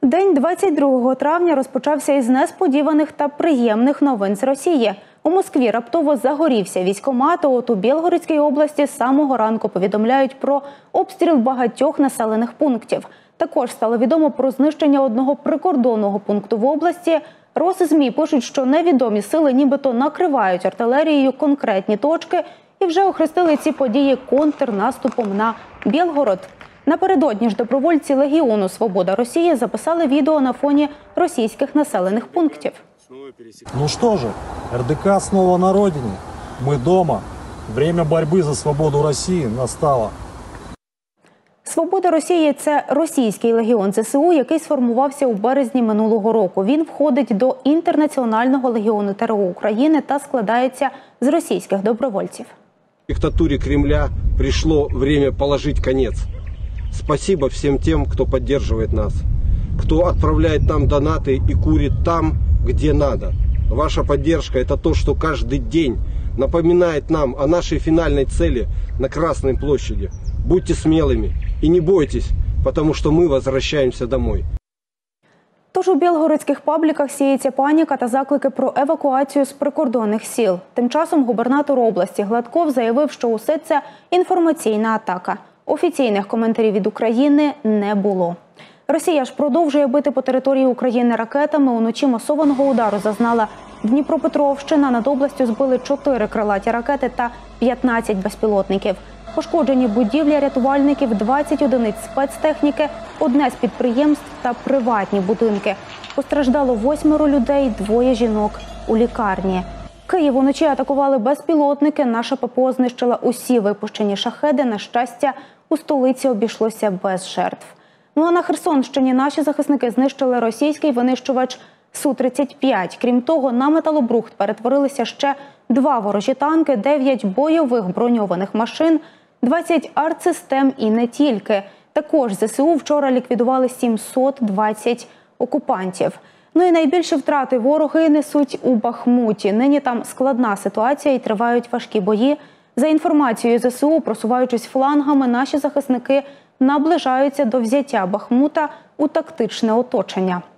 День 22 травня розпочався із несподіваних та приємних новин з Росії. У Москві раптово загорівся військкомат, а от у Білгородській області з самого ранку повідомляють про обстріл багатьох населених пунктів. Також стало відомо про знищення одного прикордонного пункту в області. Роси-ЗМІ пишуть, що невідомі сили нібито накривають артилерією конкретні точки і вже охрестили ці події контрнаступом на Білгород. Напередодні ж добровольці Легіону «Свобода Росії» записали відео на фоні російських населених пунктів. Ну что же, РДК снова на родине. Мы дома. Время борьбы за свободу России настало. «Свобода Росії» – це російський легіон ЗСУ, який сформувався у березні минулого року. Він входить до Інтернаціонального легіону ТРО України та складається з російських добровольців. Диктатуре Кремля пришло время положить конец. Спасибо всем тем, кто поддерживает нас, кто отправляет нам донаты и курит там, где надо. Ваша поддержка – это то, что каждый день напоминает нам о нашей финальной цели на Красной площади. Будьте смелыми и не бойтесь, потому что мы возвращаемся домой. Тож у білгородських пабліках сіється паніка та заклики про евакуацію з прикордонних сіл. Тим часом губернатор області Гладков заявив, що усе це інформаційна атака. Офіційних коментарів від України не було. Росія ж продовжує бити по території України ракетами. Уночі масованого удару зазнала Дніпропетровщина. Над областю збили 4 крилаті ракети та 15 безпілотників. Пошкоджені будівлі рятувальників, 20 одиниць спецтехніки, одне з підприємств та приватні будинки. Постраждало 8 людей, 2 жінок у лікарні. Київ уночі атакували безпілотники. Наша ППО знищила усі випущені шахеди. На щастя, у столиці обійшлося без жертв. Ну а на Херсонщині наші захисники знищили російський винищувач Су-35. Крім того, на металобрухт перетворилися ще 2 ворожі танки, 9 бойових броньованих машин, 20 артсистем і не тільки. Також ЗСУ вчора ліквідували 720 окупантів. Ну і найбільші втрати вороги несуть у Бахмуті. Нині там складна ситуація і тривають важкі бої. За інформацією ЗСУ, просуваючись флангами, наші захисники наближаються до взяття Бахмута у тактичне оточення.